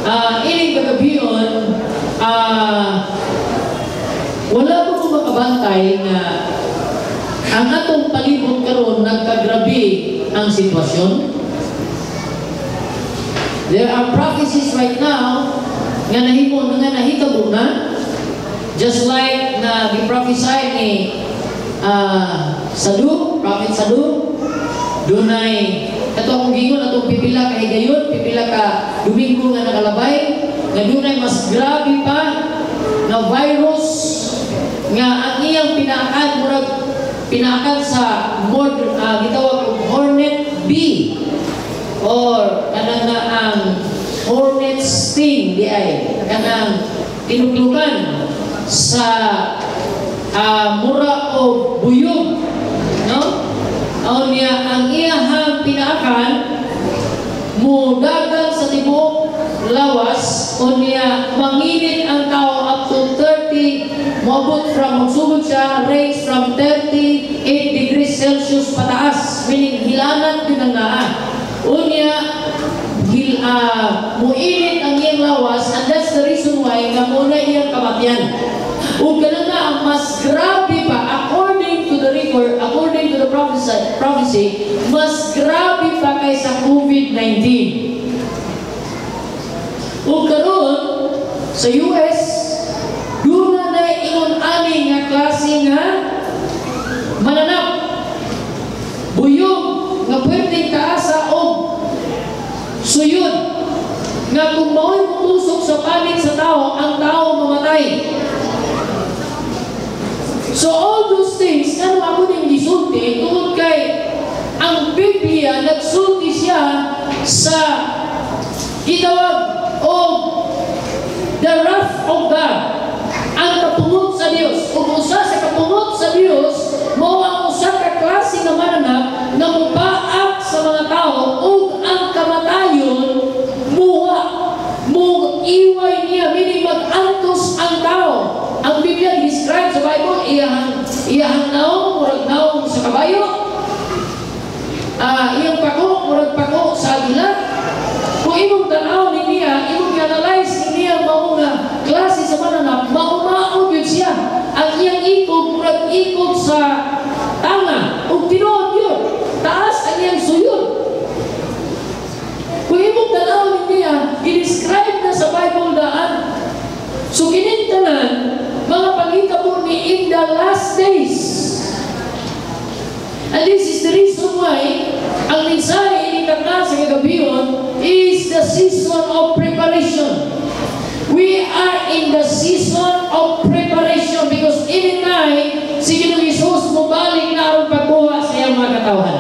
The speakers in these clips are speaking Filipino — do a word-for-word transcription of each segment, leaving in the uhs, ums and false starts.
uh, ining kagabion, uh, wala po kung makabantay na ang atong palibot karon nagkagrabe ang sitwasyon. There are prophecies right now nga nahimo nga nahitabo na, just like na gi-prophesy ni uh, Sadu, Prophet Sadu, dunay ato akong gingon atong pipila ka higayon, pipila ka Domingo nga nakalabay, nga dunay mas grabe pa na virus nga ang iyang pinaakan murag pinaakan sa more uh, gitawag og hornet B or kanang na ang hornet sting di ay kanang tinuklukan sa uh, mura o buyog, no? O niya ang iyahang pinaakan mudagan sa tibok lawas o niya manginit ang tao up to thirty, moabot from magsugod siya range from thirty-eight degrees Celsius pataas, meaning hilanat din ang naa. O niya hil, uh, muinit ang iyang lawas, and that's the reason why nga muna iyang kamatian. O ganun na ang mas grabe pa, according to the record, according to the prophecy, prophecy mas grabe pa kaysa COVID nineteen. O karon sa U S, doon na na ingon-ani nga klase nga mananap, buyog, nga pwedeng kaasa o suyod, nga kung mao'y mutusok sa panig sa tao, ang tao mamatay. So all those things, ano ako din gisulti, tungkol kay ang Biblia, nagsulti siya sa gitawag o the wrath of God, ang kapungot sa Dios. Kung usa sa kapungot sa Dios, mao ang usa ka klase nga mananap nga mubaak sa mga tao ug ang kamatayon muwa mo iway niya, meaning mag-antos ang tao. Ang Biblia describe sa Bible, iyahang iyahang naong murag naong sa kabayo, uh, iyang pako murag pako sa agila. Kung imong tanaw ni niya, imong analyze ni niya mao nga klase sa mananap, maumaog yun siya. Ang iyang ikog murag ikog sa tanga ug tinuod yun, taas ang iyang suyod. Kung imong tanaw ni niya, i-describe na sa Bible daan. So kinintanan mga pangitabo ni in the last days. And this is the reason why ang mensahe ni Kata sa kagabion is the season of preparation. We are in the season of preparation because anytime si Ginoong Jesus mubalik na aron pagkuha sa iyang mga katawan.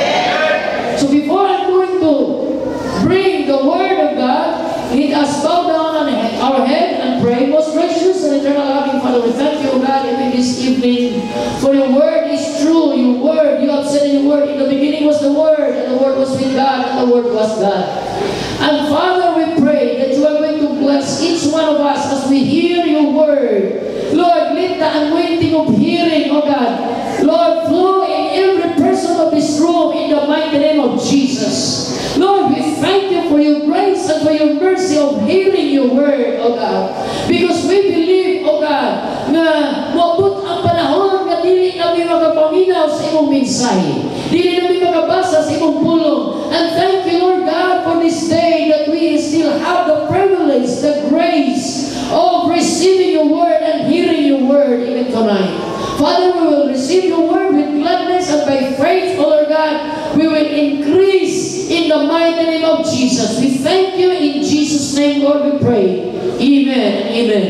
So before I'm going to bring the Word of God, let us bow down on our head and pray. Most gracious and eternal loving Father, we thank you, God, even this evening, for your word is true. Your word, you have said in your word, in the beginning was the Word, and the Word was with God, and the Word was God. And Father, we pray that you are going to bless each one of us as we hear your word. Lord, let the anointing of hearing, oh God, Lord, flow in every person of this room in the mighty name of Jesus. Lord, we thank you for your grace and for your mercy of hearing your word, oh God. Because we believe, oh God, na mabot ang panahon na dili kami makapaminaw sa imong mensahe. Dili kami makabasa sa imong pulong. And thank you, Lord God, for this day that we still have the privilege, the grace of receiving your word and hearing your word even tonight. Father, we will receive your word with gladness and by faith, oh Lord God, we will increase in the mighty name of Jesus. We thank you in Jesus' name, Lord, we pray. Amen. Amen.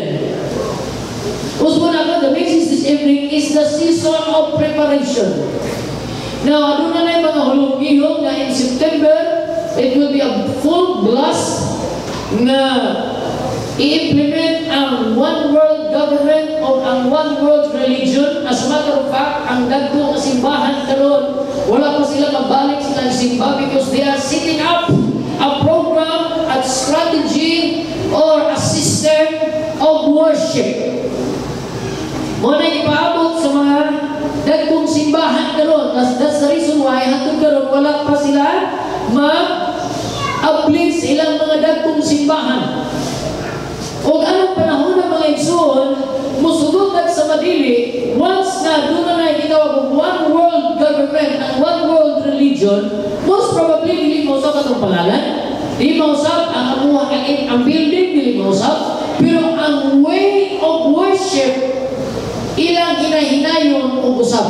Usmuna, the message this evening is the season of preparation. Now, ano na na yung mga hulong-ihong na in September, it will be a full blast na i-implement ang one world government o ang one world religion. As a matter of fact, ang dagko na simbahan karon, wala pa sila mabalik sila simba because they are setting up a program, a strategy, or a system of worship. Muna ipaabot sa mga dagkong simbahan karon. That's, that's the reason why hanggang karon wala pa sila mag-uplift sa ilang mga dagkong simbahan. igsoon, musugutan sa madili, once na doon na gitawag og one world government and one world religion, most probably dili mausap atong pangalan, dili mausap ang amuha kain ang building, dili mausap, pero ang way of worship ilang hinahinayon og usap.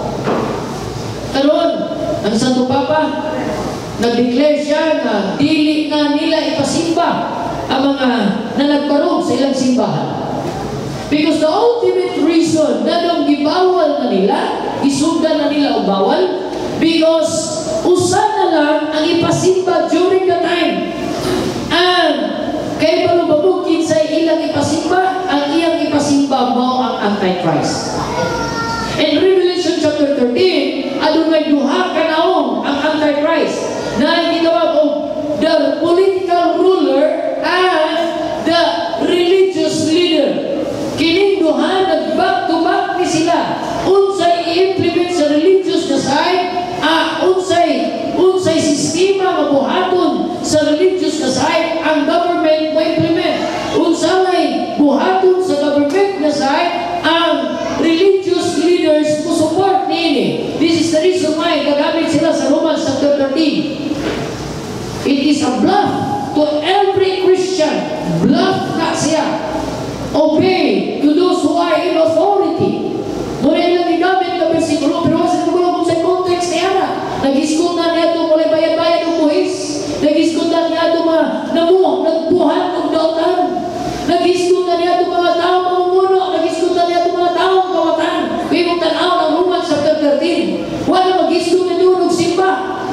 Karon, ang Santo Papa nag-declare siya na dili na nila ipasimba ang mga na nagkaroon sa ilang simbahan. Because the ultimate reason na nung gibawal na nila, isugdan na nila o bawal, because usa na lang ang ipasimba during the time. And kay balubabugin sa ilang ipasimba, ang iyang ipasimba mo ang Antichrist. In Revelation chapter thirteen, adunay duha ka naong ang Antichrist na gitawag og the political ruler and the religious leader. Kining duha nag-back to back ni sila. Unsay i-implement sa religious na side, ah, unsay unsay sistema nga buhaton sa religious na side ang government mo implement. Unsay buhaton sa government na side ang religious leaders mo support niini. This is the reason why gagamit sila sa Romans chapter thirteen. It is a bluff to every Christian. Bluff na siya. Obey to those who are in authority. Muna ilang ginamit na versikulo, pero sa kulo kung sa context niya na, nag-iskutan niya ito mula bayad-bayad ng buhis, nag-iskutan niya ito mga namu, nagbuhat ng dautan, nag-iskutan niya ito mga tao mamumuno, nag-iskutan niya ito mga tao kawatan. Kaya mong tanaw ng Romans chapter thirteen, wala mag-iskutan niyo ng simba.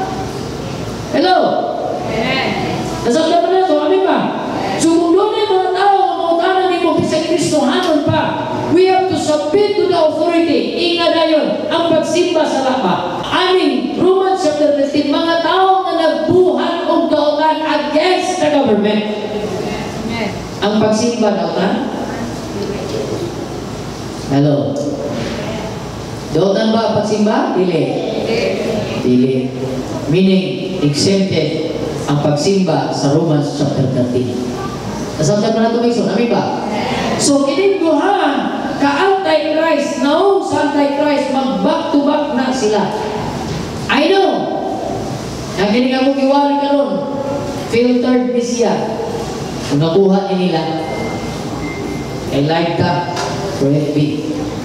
Hello? Nasabda pa na ito, amin ba? So kung doon ay mga tao, mautanan ni mo, bisang Kristohanon pa, we have to submit to the authority. Inga na yun, ang pagsimba sa lapa. Amin, Romans chapter fifteen, mga tao na nagbuhat o dautan against the government. Ang pagsimba dautan? Hello? Dautan ba ang pagsimba? Dili. Dili. Meaning, exempted ang pagsimba sa Romans chapter thirteen. Nasabda pa na ito, Mason. Amin ba? So, kiniguhan ka-Antichrist, naong sa Antichrist, mag-back to back na sila. I know. Ang kinig ako kiwali ka ron, filtered ni siya. Kung nakuha ni nila, I like that for F B.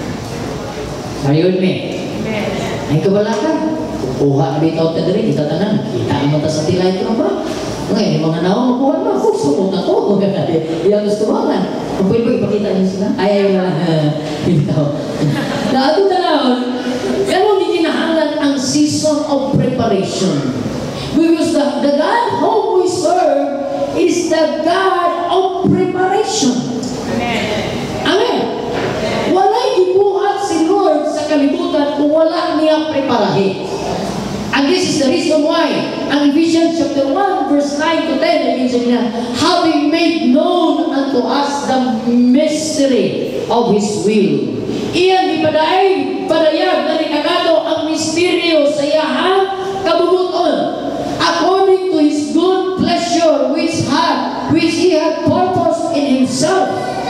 Ayun, me. Ay, kabala ka. Kukuha na bitaw ka rin, kita tanan. Kita ang mata sa tilay ko ba? Ngayon, yung mga naong makuha na, oh, sumot ako. Iyan gusto mo nga. Kung pwede ba ipakita niyo sila? Ay, ay, bitaw. Dato tanawon, ganun din kinahanglan ang season of preparation. Because the, the God whom we serve is the God of preparation. Amen. Amen. Wala'y ibuhat si Lord sa kalibutan kung wala niya preparahin. And this is the reason why, ang Ephesians chapter one, verse nine to ten, nag-mention niya, having made known unto us the mystery of His will. Iyan ipadayag, padayag na nikagato ang misteryo sa iyahang kabubuton, according to His good pleasure which had, which He had purposed in Himself,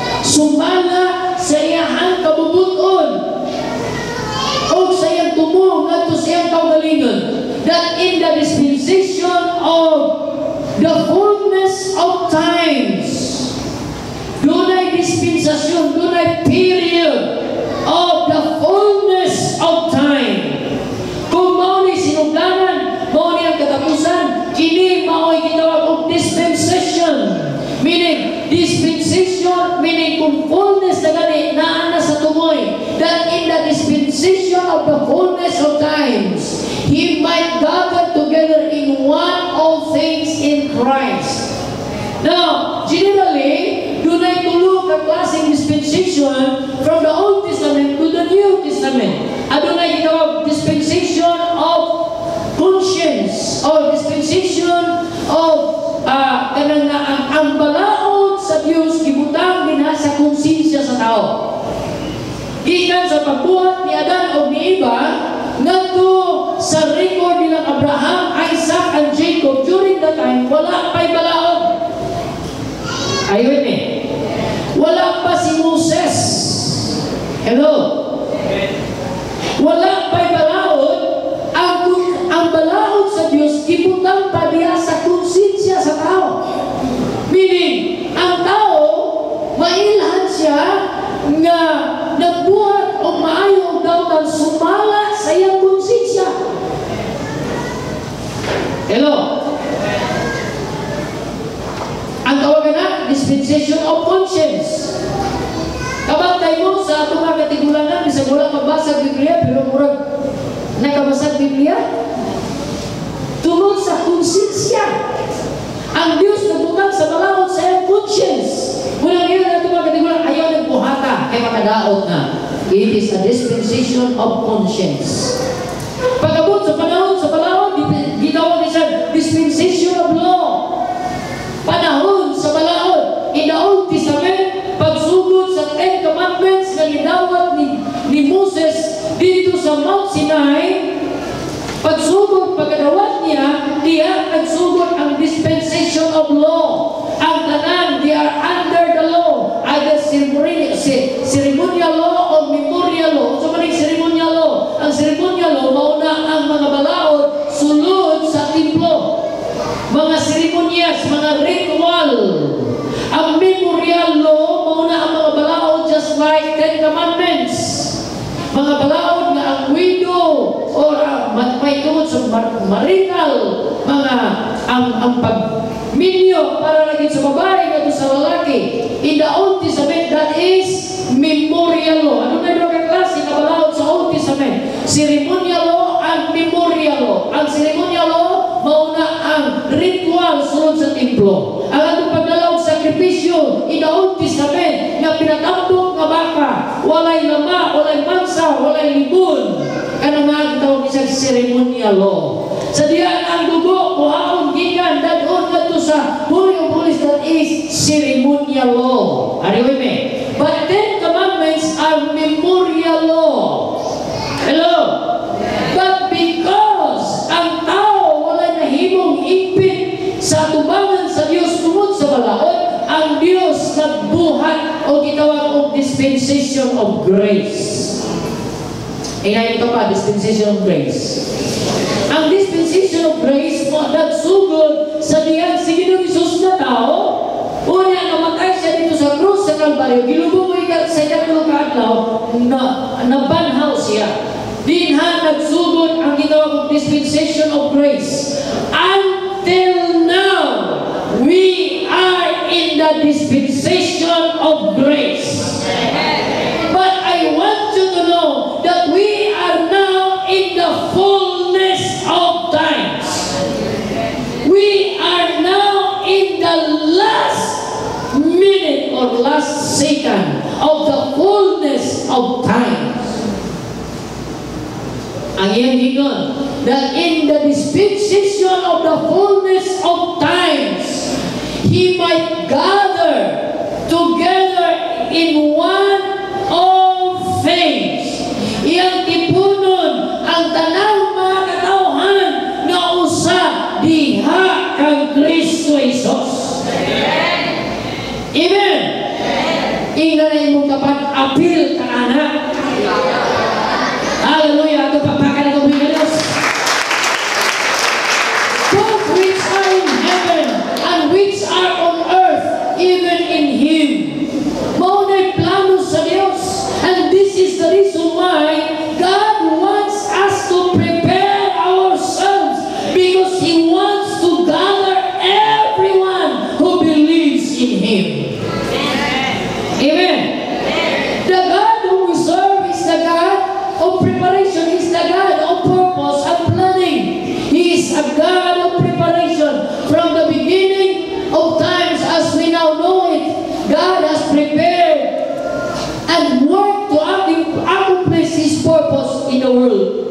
sumala sa iyahang kabubuton, o sa iyang tumo ngadto sa iyang kaugalingon, that in the dispensation of the fullness of times, dunay dispensasyon, dunay period of the fullness of time. Kung mao ni sinugdanan, mao ni ang katapusan, kini mao'y gitawag og dispensation. Meaning, dispensation, meaning kung fullness na gani, naana sa tumoy, that in the dispensation of the fullness of times, He might gather together in one all things in Christ. Now, generally, dunay tulo ka klaseng dispensation from the Old Testament to the New Testament. Adunay gitawag dispensation of conscience or dispensation of uh, kanang na ang, ang balaod sa Dios gibutang dinha sa konsensya sa tao. Gikan sa pagbuhat ni Adan o ni Eva ngadto sa record nila Abraham, Isaac, and Jacob during that time, wala pa'y balaod. Ayun eh. Wala pa si Moses Hello? Wala pa'y balaod. Ang, ang balaod sa Diyos, ibutang pa diya sa konsensya sa tao. Meaning, ang tao, mailhan siya nga nagbuhat o maayo daw ng sumala sa iyang konsensya. Hello? Ang tawagan na, dispensation of conscience. Kabantay mo sa atong mga katigulanan, bisag wala magbasag Biblia, pero murag nakabasag Biblia. Tungod sa konsensya. Ang Diyos nagbutang sa balaod sa iyang conscience. Mula ngayon na itong mga katigulanan, ayaw nagbuhata, kay makadaot na. It is a dispensation of conscience. Pagabot sa panahon sa balaod, gitawag niya dispensation of law. Panahon sa balaod, in the Old Testament, pagsugod sa Ten Commandments na ginawat ni, ni Moses dito sa Mount Sinai, pagsugod, pagkadawat niya, diya nagsugod ang dispensation of law. Ang tanan, they are under the law, either ceremonial, ceremonial law or memorial law. So maning ceremonial law, ang ceremonial law, mauna ang mga balaod sulod sa templo. Mga seremonyas, mga ritual. Ang memorial law, mauna ang mga balaod just like Ten Commandments. Mga balaod na ang widow or uh, may tungod sa marital, mga ang, ang pagminyo para lagi sa babae at sa lalaki. In the Old Testament, that is memorial law. Ano na yung klase na balaod sa Old Testament? Ceremonial law and memorial law. Ang ceremonial law, mauna ang ritual sunod sa templo. Ang atong pagdalaw sakripisyo in the Old Testament nga pinatambok nga baka, walay lama, walay mansa, walay libon. Ano nga ang tawag isang ceremonial law. Sa diyan ang dugo, kuhaon, gikan, dadon na to sa Holy of Holies, that is ceremonial law. Are you with me? But Ten Commandments are memorial law. Hello? But because ang tao wala nahimong impit sa tubangan sa Diyos tungod sa balaod, ang Diyos nagbuhat o gitawag og dispensation of grace. Inayin ito pa, dispensation of grace. Ang dispensation of grace mo nagsugod sa diyan si Ginoong Hesus na tao. Una, namatay siya dito sa krus sa Kalbaryo. Gilubong mo ikat sa ikalawang kaadlaw na nabanhaw siya. Dinha nagsugod ang ginawang dispensation of grace. Until now, we are in the dispensation of grace. But I want you to know that we are now in the fullness of times. We are now in the last minute or last second of the fullness of times. Ang iyang gingon, that in the dispensation of the fullness of times, He might gather together in one all things. Iyang tipunon ang tanang mga katauhan nga usa diha kang Kristo Jesus. Amen. Ingnan na imong tapat apil ka anak. Hallelujah. Ito papakan ng mga Diyos. Both which are in heaven and which are on earth, even in Him. Maunay plano sa Diyos. And this is the reason why God wants us to prepare ourselves, because He wants to gather everyone who believes in Him. Amen. The God whom we serve is the God of preparation. Is the God of purpose and planning. He is a God of preparation. From the beginning of times as we now know it, God has prepared and worked to accomplish His purpose in the world.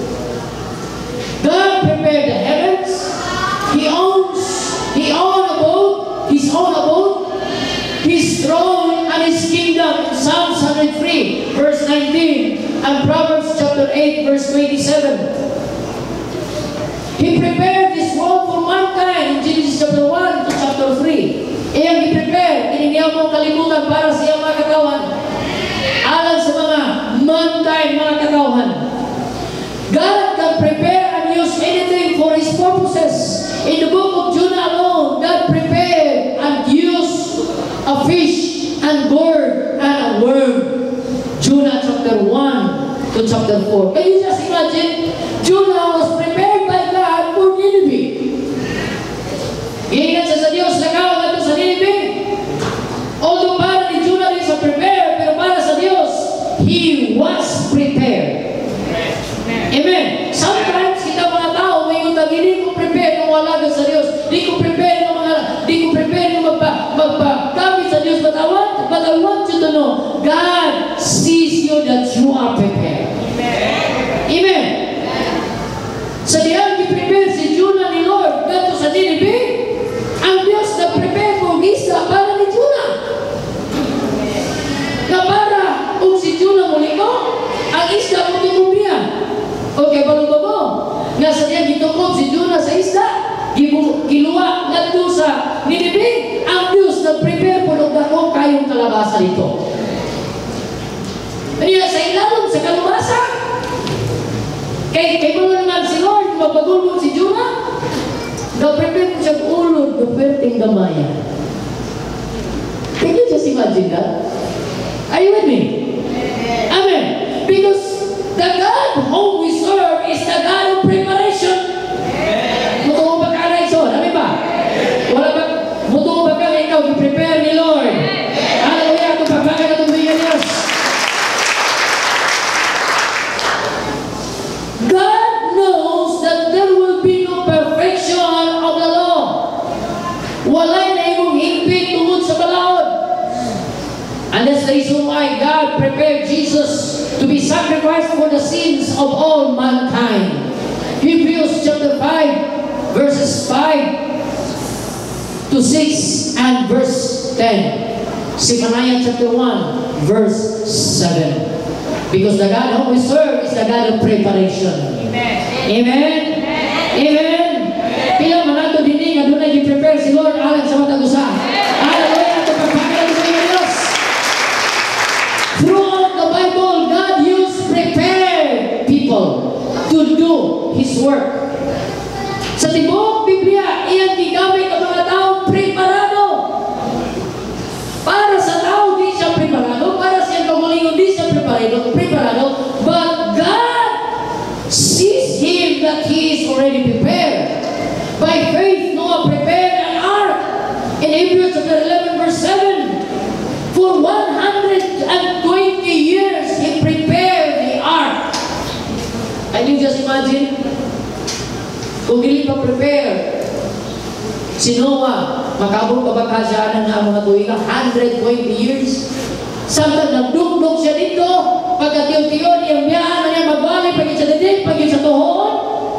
God prepared the heavens. He owns, He owns a boat, His own abode, His throne and His kingdom. In Psalms one hundred three, verse nineteen, and Proverbs chapter eight, verse twenty-seven. He prepared this world for mankind in Genesis chapter one to chapter three. Iyang i-prepare, ininiyang mong kalibutan para sa iyang mga katawan. Alang sa mga and gourd and a worm. Jonah chapter one to chapter four. Can you just imagine? Jonah was prepared by God for Nineveh. Iingat siya sa Diyos, nakaw na ito sa Nineveh. Although para ni Jonah rin sa prepare, pero para sa Diyos, he was prepared. Amen. Sometimes kita mga tao, may utang, hindi ko prepare ng wala sa Diyos. Hindi ko prepare ng mga, hindi ko prepare ng magpa, magpa-gamit sa Diyos. But I want, but I want you to know, God sees you that you are prepared. Amen. Sa diyan, i-prepare si Jonah ni Lord, ganito sa Nineveh, ang Diyos na prepare mo isda para ni Jonah. Na para, kung si Jonah muli ko, ang isda mo tumubiya. Okay, balong ba mo? Nga sa diyan, gitukod si Jonah sa isda, giluwa nga doon sa Nineveh, ang Diyos na prepare po nung dako kayong kalabasa dito. Kaya sa ilalong sa kalabasa, kay kay mo naman si Lord, magpagulog si Jonah, na-prepare mo siyang ulod, na-perting gamaya. Can you just imagine that? Are you with me? Amen. Because the God whom we serve is the God of preparation. Muto mo ba ka na iso? Amen ba? Wala ba? Muto mo ba ka na ikaw? I-prepare ni Lord. Hallelujah. Kung pagbaga na tumbigan Diyos. God knows that there will be no perfection of the law. Walay na imong higpit tungod sa balaod. And that's the reason why God prepared Jesus to be sacrificed for the sins of all mankind. Hebrews chapter five, verses five to six and verse ten. Zephaniah chapter one, verse seven. Because the God whom we serve is the God of preparation. Amen. Amen. Amen. Kaya manato din nga doon ay i-prepare si Lord alang sa matag usa. Hallelujah. Ito pagpapagay sa Diyos. Throughout the Bible, God used prepared people to do His work. Sa tibok Biblia, iyang gigamit ang mga tao preparado. Para sa tao, di siya preparado. Para siya kamulingon, di siya preparado. Preparado. But God sees him that he is already prepared. By faith, Noah prepared an ark. In Hebrews chapter eleven, verse seven, for one hundred twenty years, he prepared the ark. Can you just imagine? Kung hindi pa prepare, si Noah, makabot pa ba ka siya ng mga tuwing one hundred twenty years? Samtang nagdugdog siya dito, pagkatiyo-tiyo niyang biyaan na niya magbalik, pagkit sa didig, pagkit sa tuhon.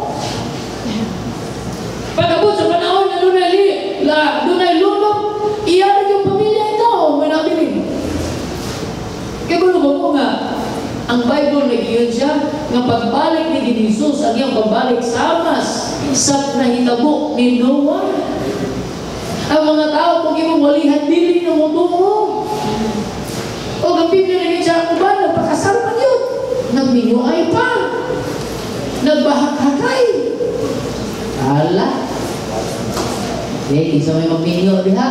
Pagkabot sa panahon na doon ay lulog, iyan yung pamilya ito, may nabilin. Kaya kung mo nga, ang Bible nag-iyon siya, nga pagbalik ni Jesus, ang iyang pagbalik sa Amas, sa nahitabo ni Noah. Ang mga tao, kung iyong walihan dili ng mundo mo, o ang Biblia na siya ang uban, nagpakasal pa yun. Nagminuay pa. Nagbahak-hakay. Ala. Eh, isa may magminyo diha.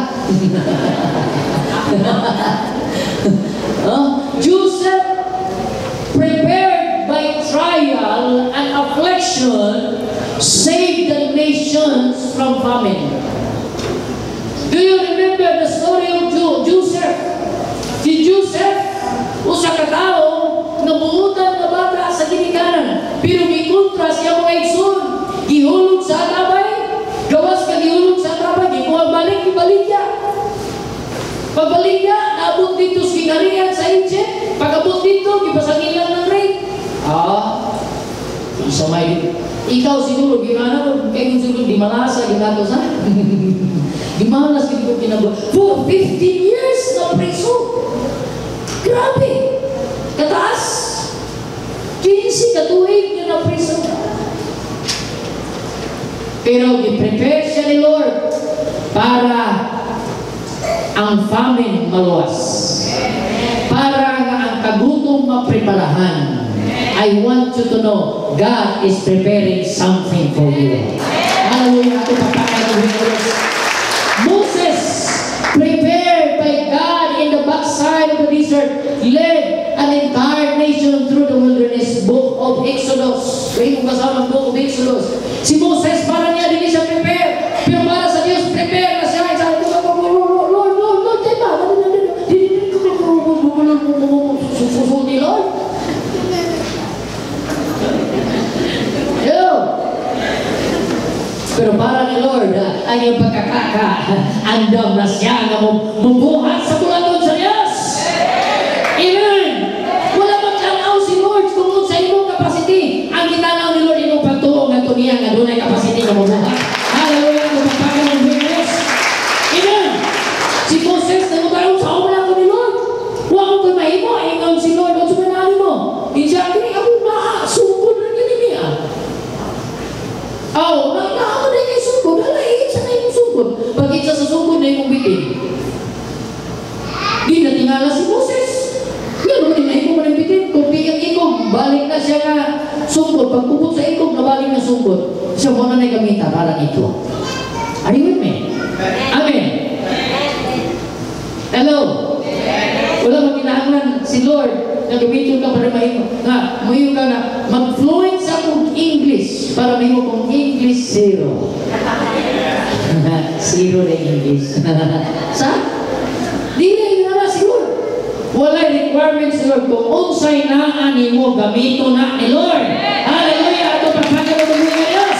oh, Joseph prepared by trial and affliction saved the nations from famine. Do you remember the story of Jo- Joseph? Si Joseph, usa ka tao, nabuutan na bata sa ginikanan, pero gikontra siya mga igsoon, gihulog sa atabay, gawas ka gihulog sa atabay, gikuha balik, ibalik niya. Pagbalik niya, naabot dito sa kinarihan sa Egypt, pag-abot dito, gipasangin lang ng rape. Ah, isa may, ikaw siguro, gimana mo, kaya kung siguro, di malasa, ginato sa, gimalas, gito kinabuha. For fifteen years na preso. Grabe! Kataas! Kinsi, katuig niya na prison. Pero i-prepare siya ni Lord para ang famine maluwas. Para nga ang kagutom mapreparahan. I want you to know, God is preparing something for you. Hallelujah! Ito papakay ng Diyos. Moses prepared by God in the backside Si Moses, para niya, hindi siya prepare. Pero para sa Diyos, prepare na siya. Sabi ko, Lord, Lord, Lord, Lord, diba? Sususunod Lord. Yo! Pero para ni Lord, ang iyong pagkakaka, andam na siya na mabuhat sa bulan sa Diyos. Amen! Wala magkanaw si Lord kung sa imong capacity. Ang kitanaw ni Lord, imong pagtuong at tuniyan na doon ay capacity na mabuhat. Hallelujah! Kung magkakaw ng Diyos. Amen! Si Moses, nagutaraw sa umla ko ni Lord. Huwag ko mahimo, ingaw si Lord. Huwag sumanali mo. Insya, kini ako makasugod na kini niya. Oh, nakakamon na kayo sugod. Halay, isa na yung sugod. Pag isa sa sugod na yung bitin. Di na tingala si Moses. Yan naman na ikog na bitin. Kung di ang ikog, balik na siya na sugod. Pag kubot sa ikog, nabalik na sugod. Siya mo na na gamita para ito. Are you with me? Amen. Hello. Wala magkinaanglan si Lord na gamitin ka para mahimo. Nga, mahimo ka na mag-fluent sa kong English para mahimo kong English zero. Zero na English. Sa? Di na yun na si Lord. Wala requirements si Lord. Kung unsay naan mo, gamito na ni Lord. Hallelujah! Ito pagpagal ng mga Diyos.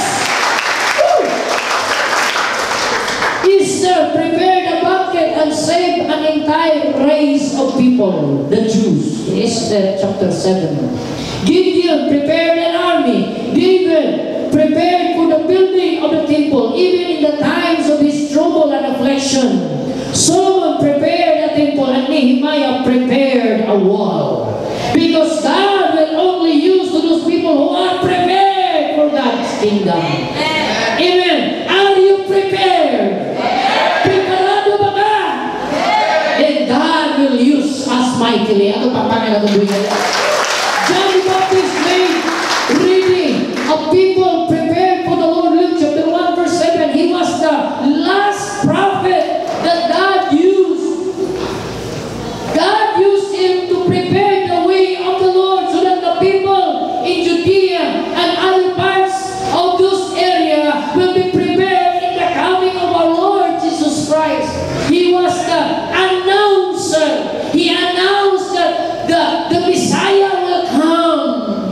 Easter prepared a banquet and saved an entire race of people, the Jews. In Esther chapter seven. Gideon prepared an army. David prepared for the building of the temple, even in the times of his trouble and affliction. Solomon prepared a temple, and Nehemiah prepared a wall. Because God will only use to those people who are prepared for God's kingdom. Amen. Are you prepared? Preparado ba ka? Then God will use us mightily. Ano pa pa nga natuloy na? John the Baptist made ready of people prepared for the Lord. Luke chapter one verse seven. He was the last prophet that God used. God used him to prepare the way of the Lord so that the people in Judea and other parts of those areas will be prepared in the coming of our Lord Jesus Christ. He was the announcer. He announced that the, the Messiah will come.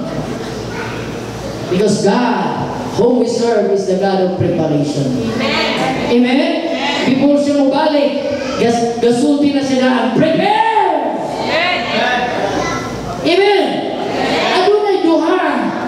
Because God, whom we serve, is the God of preparation. Amen? Amen? Before siya mabalik, gas, gasulti na sila, prepare! Amen? Amen? Adunay duha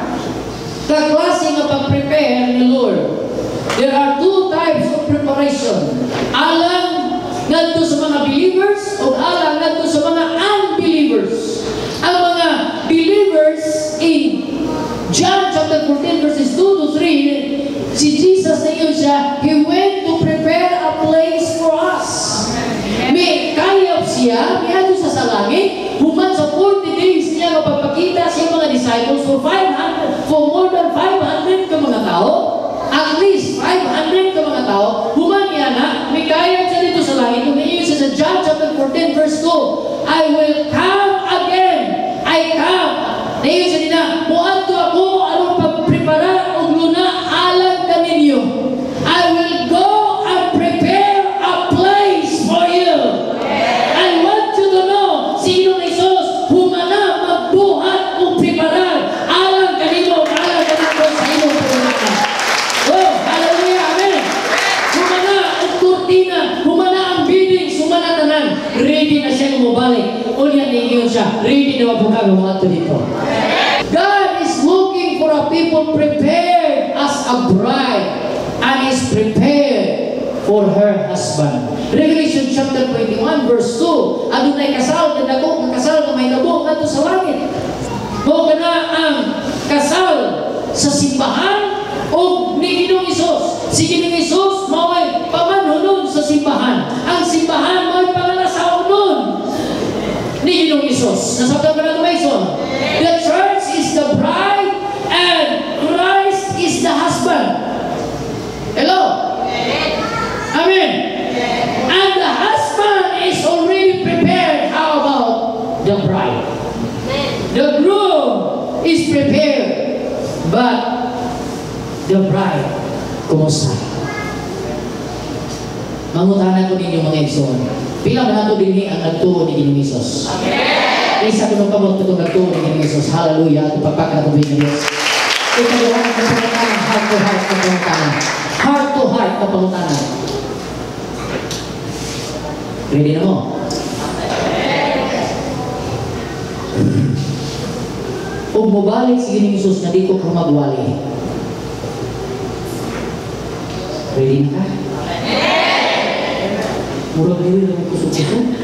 ka klase nga pag-prepare ni Lord. There are two types of preparation. Alang ngadto sa mga believers o alang ngadto sa mga unbelievers. Ang mga believers in John chapter fourteen verses two to three, si Jesus na yun siya, He went to prepare a place for us. May kayap siya, may ano sa salangit, human sa forty days niya mapapakita siya mga disciples for five hundred, for more than five hundred ka mga tao, at least five hundred ka mga tao, human niya na, may kayap siya dito sa langit. Kung naiyon siya sa John chapter fourteen verse two, I will come again. I come. Naiyon siya nila, muadto ako, anong pagprepara o luna, alam ka ninyo. I will go and prepare a place for you. I want you to know, sino ni Jesus, humana, magbuhat o preparar, alam ka ninyo, alam ka ninyo sa iyong pagkakita. Oh, hallelujah, amen. Humana ang kurtina, humana ang biddings, humana tanan. Ready na siya kumabalik. Ulian ninyo siya, ready na mabuka gumato dito. God is looking for a people prepared as a bride and is prepared for her husband. Revelation chapter twenty-one verse two. Adunay kasal na dako, ang kasal na may labo ngadto sa langit. Mo kana ang kasal sa simbahan o ni Ginoong Hesus. Si Ginoong Hesus mao'y pamanunon sa simbahan. Ang simbahan mao'y pangalasaonon ni Ginoong Hesus. Nasabtan ba na ito, Mason? The church is the bride and Christ is the husband. Hello? Amen. And the husband is already prepared. How about the bride? The groom is prepared. But the bride, kumusta? Mangutanan ko ninyo mga igsoon. Pila man ato dinhi ang nagtuo ni Ginoong Hesus. Amen. Isa ko nung kamot ko nagtuo ni Ginoong Hesus. Hallelujah. At pagpaka na ng Diyos. Ikaw ang kapangutanan, heart to heart kapangutanan. Heart to heart kapangutanan. Ready na mo? Kung mubalik si Ginoong Hesus na di ko kumagwali. Ready na ka? Murag dili lang ko suso.